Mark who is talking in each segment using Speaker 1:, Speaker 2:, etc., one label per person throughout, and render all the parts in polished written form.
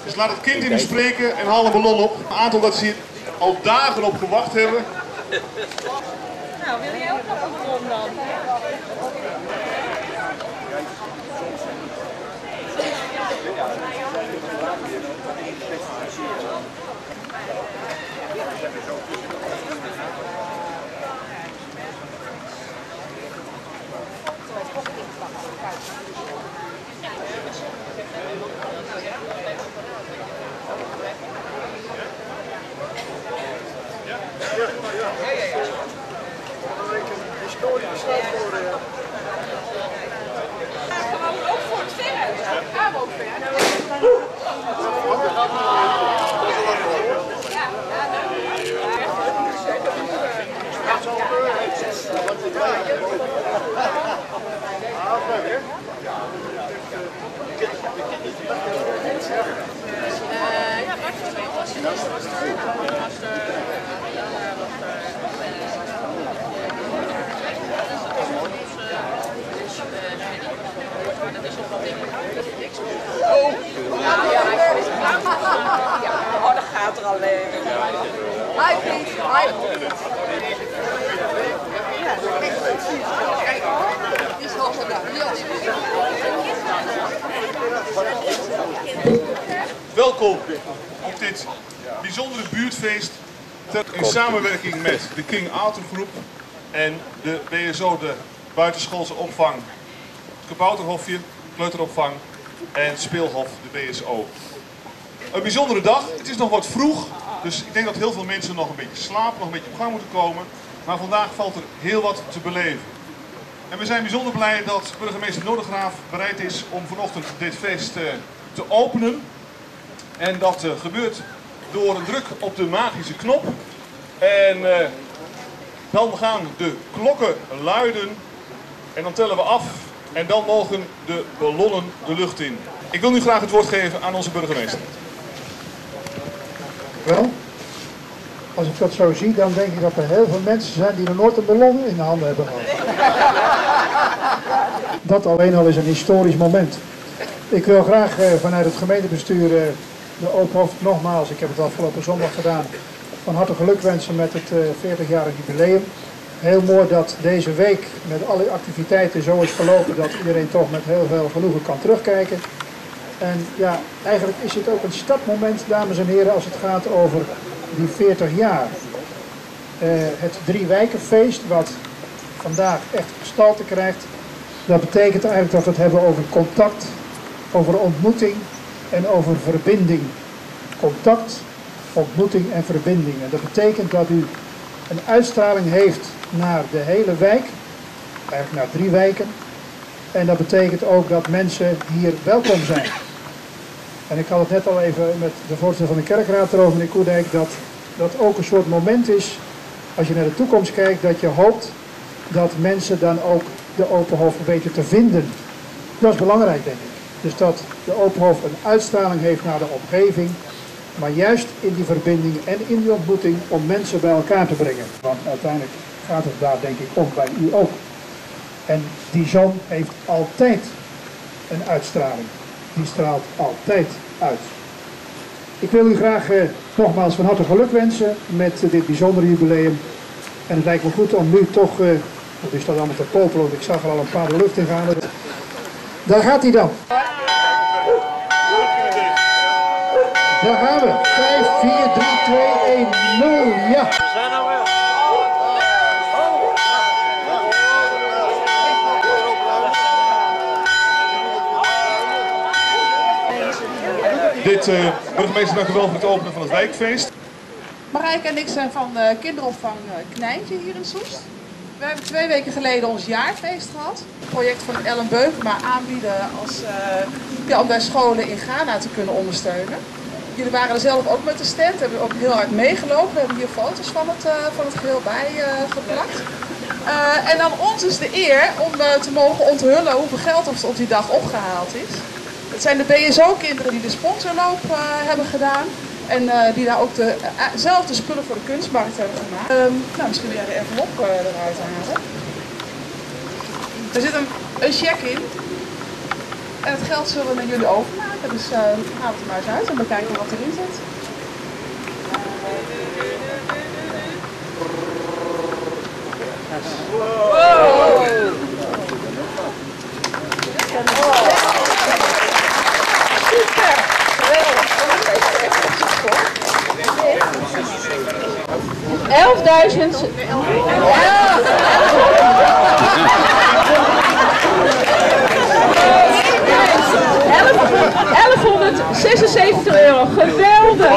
Speaker 1: Dus laat het kind in u spreken en haal een ballon op. Een aantal dat ze hier al dagen op gewacht hebben.
Speaker 2: Nou, wil jij ook nog een ballon dan? Ook voor het verhuis. Oh, dat gaat er alleen. Hi Piet, hi.
Speaker 1: Welkom op dit bijzondere buurtfeest in samenwerking met de King Arthur Groep en de BSO, de buitenschoolse opvang, Kabouterhofje, kleuteropvang en speelhof, de BSO. Een bijzondere dag, het is nog wat vroeg, dus ik denk dat heel veel mensen nog een beetje slapen, nog een beetje op gang moeten komen. Maar vandaag valt er heel wat te beleven. En we zijn bijzonder blij dat burgemeester Noordergraaf bereid is om vanochtend dit feest te openen. En dat gebeurt door een druk op de magische knop. En dan gaan de klokken luiden en dan tellen we af. En dan mogen de ballonnen de lucht in. Ik wil nu graag het woord geven aan onze burgemeester.
Speaker 3: Wel, als ik dat zo zie, dan denk ik dat er heel veel mensen zijn die nog nooit een ballon in de handen hebben gehad. Dat alleen al is een historisch moment. Ik wil graag vanuit het gemeentebestuur de Openhof nogmaals, ik heb het afgelopen zondag gedaan, van harte geluk wensen met het 40-jarig jubileum. Heel mooi dat deze week met alle activiteiten zo is verlopen dat iedereen toch met heel veel genoegen kan terugkijken. En ja, eigenlijk is het ook een startmoment, dames en heren, als het gaat over die 40 jaar. Het Driewijkenfeest, wat vandaag echt gestalte krijgt, dat betekent eigenlijk dat we het hebben over contact, over ontmoeting en over verbinding. Contact, ontmoeting en verbinding. En dat betekent dat u een uitstraling heeft naar de hele wijk, eigenlijk naar 3 wijken. En dat betekent ook dat mensen hier welkom zijn. En ik had het net al even met de voorzitter van de kerkraad erover, meneer Koerdijk, dat dat ook een soort moment is, als je naar de toekomst kijkt, dat je hoopt dat mensen dan ook de Openhof weten te vinden. Dat is belangrijk, denk ik. Dus dat de Openhof een uitstraling heeft naar de omgeving, maar juist in die verbinding en in die ontmoeting om mensen bij elkaar te brengen. Want uiteindelijk gaat het daar denk ik om, bij u ook. En die zon heeft altijd een uitstraling. Die straalt altijd uit. Ik wil u graag nogmaals van harte geluk wensen met dit bijzondere jubileum. En het lijkt me goed om nu toch, wat is dat allemaal te popelen, want ik zag er al een paar de lucht in gaan. Daar gaat hij dan. Daar gaan we. 5, 4, 3, 2, 1, 0. Ja.
Speaker 4: We zijn er weer.
Speaker 1: Burgemeester, dank u wel voor het openen van het wijkfeest.
Speaker 5: Marijke en ik zijn van kinderopvang Knijntje hier in Soest. We hebben 2 weken geleden ons jaarfeest gehad. Een project van Ellen Beukema aanbieden om bij scholen in Ghana te kunnen ondersteunen. Jullie waren er zelf ook met de stand, hebben ook heel hard meegelopen. We hebben hier foto's van het geheel bij geplakt. En dan ons is de eer om te mogen onthullen hoeveel geld er op die dag opgehaald is. Het zijn de BSO-kinderen die de sponsorloop hebben gedaan. En die daar ook dezelfde spullen voor de kunstmarkt hebben gemaakt. Nou, misschien wil jij de envelop eruit halen. Er zit een cheque in. En het geld zullen we naar jullie overmaken. maken. Dus haal het er maar eens uit en bekijken wat erin zit. €1176. Geweldig!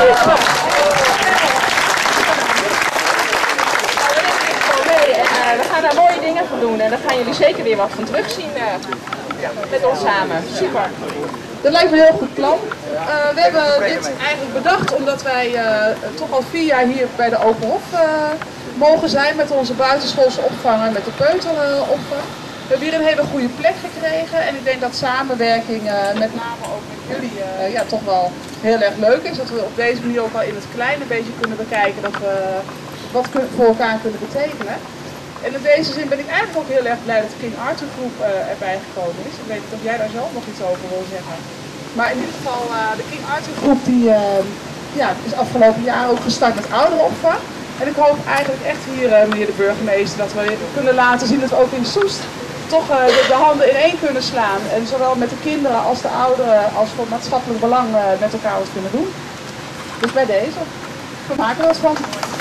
Speaker 5: We gaan daar mooie dingen van doen en daar gaan jullie zeker weer wat van terugzien met ons samen. Super! Dat lijkt me een heel goed plan. We hebben dit eigenlijk bedacht omdat wij toch al 4 jaar hier bij de Open Hof mogen zijn met onze buitenschoolse opvang en met de peuteropvang. We hebben hier een hele goede plek gekregen en ik denk dat samenwerking met name ook met jullie toch wel heel erg leuk is. Dat we op deze manier ook wel in het klein een beetje kunnen bekijken dat we wat voor elkaar kunnen betekenen. En in deze zin ben ik eigenlijk ook heel erg blij dat de King Arthur Groep erbij gekomen is. Ik weet niet of jij daar zelf nog iets over wil zeggen. Maar in ieder geval, de King Arthur Groep die, is afgelopen jaar ook gestart met ouderenopvang. En ik hoop eigenlijk echt hier, meneer de burgemeester, dat we kunnen laten zien dat we ook in Soest toch de handen in één kunnen slaan. En zowel met de kinderen als de ouderen als voor maatschappelijk belang met elkaar wat kunnen doen. Dus bij deze, we maken er wat van.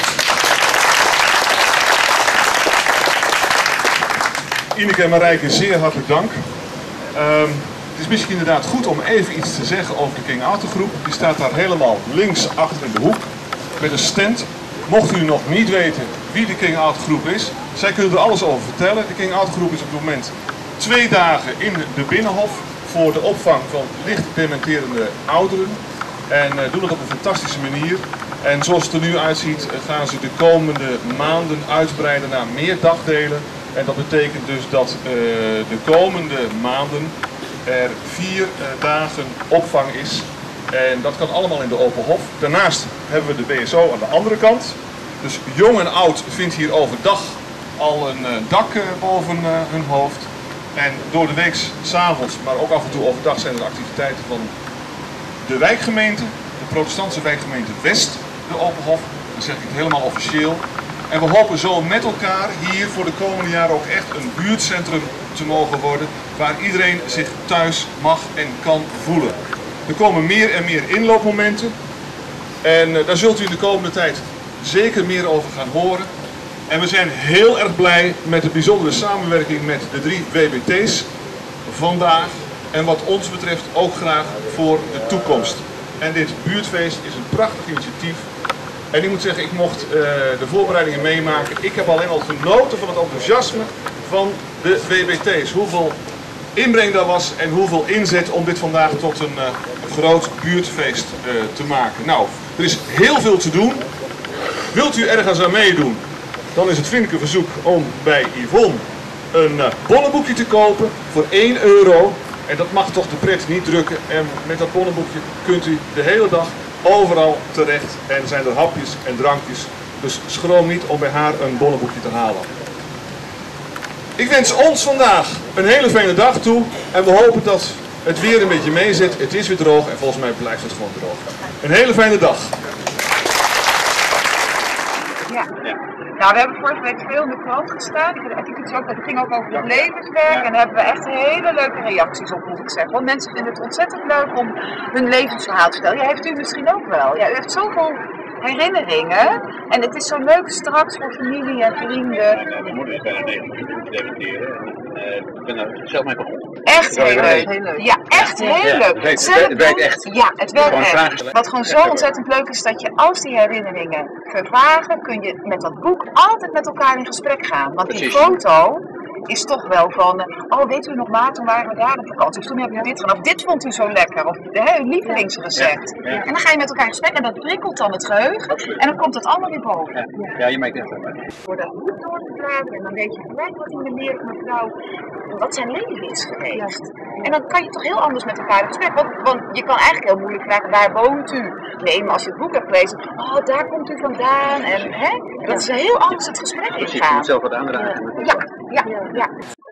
Speaker 1: Ineke en Marijke, zeer hartelijk dank. Het is misschien inderdaad goed om even iets te zeggen over de King Arthur Groep. Die staat daar helemaal links achter in de hoek met een stand. Mocht u nog niet weten wie de King Arthur Groep is, zij kunnen er alles over vertellen. De King Arthur Groep is op het moment 2 dagen in de Binnenhof voor de opvang van licht dementerende ouderen. En doen dat op een fantastische manier. En zoals het er nu uitziet gaan ze de komende maanden uitbreiden naar meer dagdelen. En dat betekent dus dat de komende maanden er 4 dagen opvang is. En dat kan allemaal in de Open Hof. Daarnaast hebben we de BSO aan de andere kant. Dus jong en oud vindt hier overdag al een dak boven hun hoofd. En door de week 's avonds, maar ook af en toe overdag zijn er activiteiten van de wijkgemeente, de protestantse wijkgemeente West, de Open Hof. Dan zeg ik het helemaal officieel. En we hopen zo met elkaar hier voor de komende jaren ook echt een buurtcentrum te mogen worden, waar iedereen zich thuis mag en kan voelen. Er komen meer en meer inloopmomenten en daar zult u in de komende tijd zeker meer over gaan horen. En we zijn heel erg blij met de bijzondere samenwerking met de 3 WBT's vandaag en wat ons betreft ook graag voor de toekomst. En dit buurtfeest is een prachtig initiatief. En ik moet zeggen, ik mocht de voorbereidingen meemaken. Ik heb alleen al genoten van het enthousiasme van de WBT's. Hoeveel inbreng daar was en hoeveel inzet om dit vandaag tot een groot buurtfeest te maken. Nou, er is heel veel te doen. Wilt u ergens aan meedoen, dan is het vriendelijke verzoek om bij Yvonne een bonnenboekje te kopen voor €1. En dat mag toch de pret niet drukken. En met dat bonnenboekje kunt u de hele dag overal terecht en zijn er hapjes en drankjes. Dus schroom niet om bij haar een bonnenboekje te halen. Ik wens ons vandaag een hele fijne dag toe en we hopen dat het weer een beetje meezit. Het is weer droog en volgens mij blijft het gewoon droog. Een hele fijne dag.
Speaker 2: Ja. Nou, we hebben vorige week veel in de krant gestaan. Het ging ook over het levenswerk en daar hebben we echt hele leuke reacties op, moet ik zeggen. Want mensen vinden het ontzettend leuk om hun levensverhaal te vertellen. Ja, heeft u misschien ook wel. Ja, u heeft zoveel herinneringen en het is zo leuk straks voor familie en vrienden.
Speaker 4: Mijn moeder is bijna 90 dementeren en ik ben daar zelf mee begonnen.
Speaker 2: Echt heel leuk. Ja, echt heel leuk.
Speaker 4: Het werkt echt.
Speaker 2: Ja, het werkt
Speaker 4: Gewoon
Speaker 2: echt. Wat gewoon zo ontzettend leuk is, dat je als die herinneringen vervagen, kun je met dat boek altijd met elkaar in gesprek gaan. Want die foto is toch wel van, oh weet u nog maar, toen waren we daar op vakantie, of toen hebben we dit gedaan, of dit vond u zo lekker, of uw lievelingsrecept.
Speaker 4: Ja.
Speaker 2: En dan ga je met elkaar in gesprek en dat prikkelt dan het geheugen.
Speaker 4: Absoluut.
Speaker 2: En dan komt het allemaal weer boven.
Speaker 4: Ja, je maakt echt wel.
Speaker 2: Voor dat boek door te praten en dan weet je gelijk wat die meneer of mevrouw, wat zijn leven is geweest. En dan kan je toch heel anders met elkaar in gesprek, want je kan eigenlijk heel moeilijk vragen, waar woont u? Nee, maar als je het boek hebt gelezen, oh daar komt u vandaan en dat is heel anders het gesprek ingaan.
Speaker 4: Precies, je moet zelf wat aandragen.
Speaker 2: Ja.